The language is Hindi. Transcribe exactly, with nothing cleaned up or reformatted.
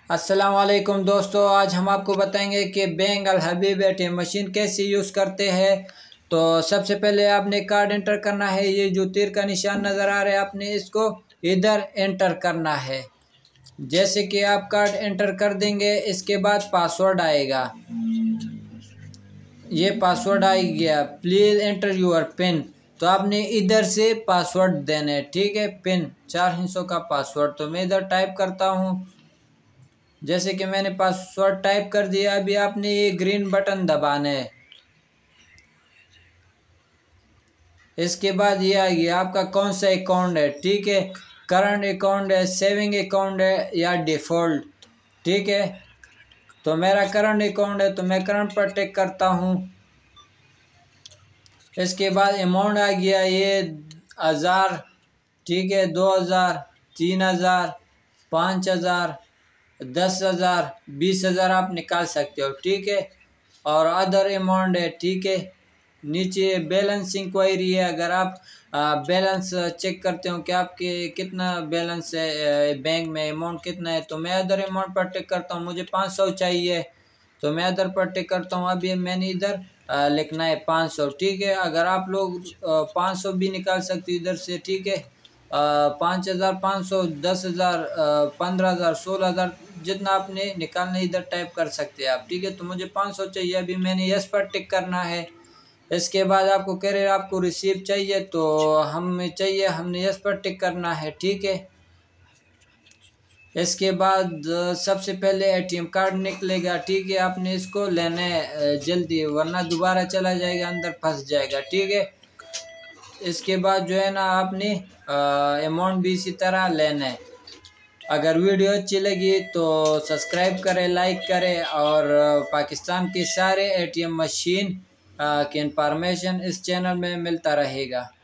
अस्सलाम वालेकुम दोस्तों, आज हम आपको बताएंगे कि bank Al Habib ATM machine कैसे यूज़ करते हैं। तो सबसे पहले आपने कार्ड एंटर करना है। ये जो तीर का निशान नज़र आ रहा है, आपने इसको इधर एंटर करना है। जैसे कि आप कार्ड एंटर कर देंगे, इसके बाद पासवर्ड आएगा। ये पासवर्ड आ गया, प्लीज़ एंटर यूर पिन। तो आपने इधर से पासवर्ड देना है, ठीक है। पिन चार हिस्सों का पासवर्ड। तो मैं इधर टाइप करता हूँ। जैसे कि मैंने पासवर्ड टाइप कर दिया, अभी आपने ये ग्रीन बटन दबाना है। इसके बाद ये आ गया आपका कौन सा अकाउंट है, ठीक है। करंट अकाउंट है, सेविंग अकाउंट है या डिफ़ॉल्ट, ठीक है। तो मेरा करंट अकाउंट है, तो मैं करंट पर टिक करता हूँ। इसके बाद अमाउंट आ गया ये हज़ार, ठीक है। दो हज़ार, तीन हज़ार, पाँच हज़ार, दस हज़ार, बीस हज़ार आप निकाल सकते हो, ठीक है। और अदर अमाउंट है, ठीक है। नीचे बैलेंस इंक्वायरी है, अगर आप बैलेंस चेक करते हो कि आपके कितना बैलेंस है बैंक में, अमाउंट कितना है। तो मैं अदर अमाउंट पर टिक करता हूँ, मुझे पाँच सौ चाहिए, तो मैं अदर पर टिक करता हूँ। अभी मैंने इधर लिखना है पाँच सौ, ठीक है। अगर आप लोग पाँच सौ भी निकाल सकते हो इधर से, ठीक है। पाँच हज़ार पाँच सौ, दस हज़ार, पंद्रह हज़ार, सोलह हज़ार, जितना आपने निकालना इधर टाइप कर सकते हैं आप, ठीक है। तो मुझे पाँच सौ चाहिए, अभी मैंने यस पर टिक करना है। इसके बाद आपको कह रहे आपको रिसीव चाहिए, तो हमें चाहिए, हमने यस पर टिक करना है, ठीक है। इसके बाद सबसे पहले एटीएम कार्ड निकलेगा, ठीक है। आपने इसको लेना है जल्दी, वरना दोबारा चला जाएगा, अंदर फंस जाएगा, ठीक है। इसके बाद जो है ना, आपने अमाउंट भी इसी तरह लेना है। अगर वीडियो अच्छी लगी तो सब्सक्राइब करें, लाइक करें, और पाकिस्तान के सारे एटीएम मशीन की इंफॉर्मेशन इस चैनल में मिलता रहेगा।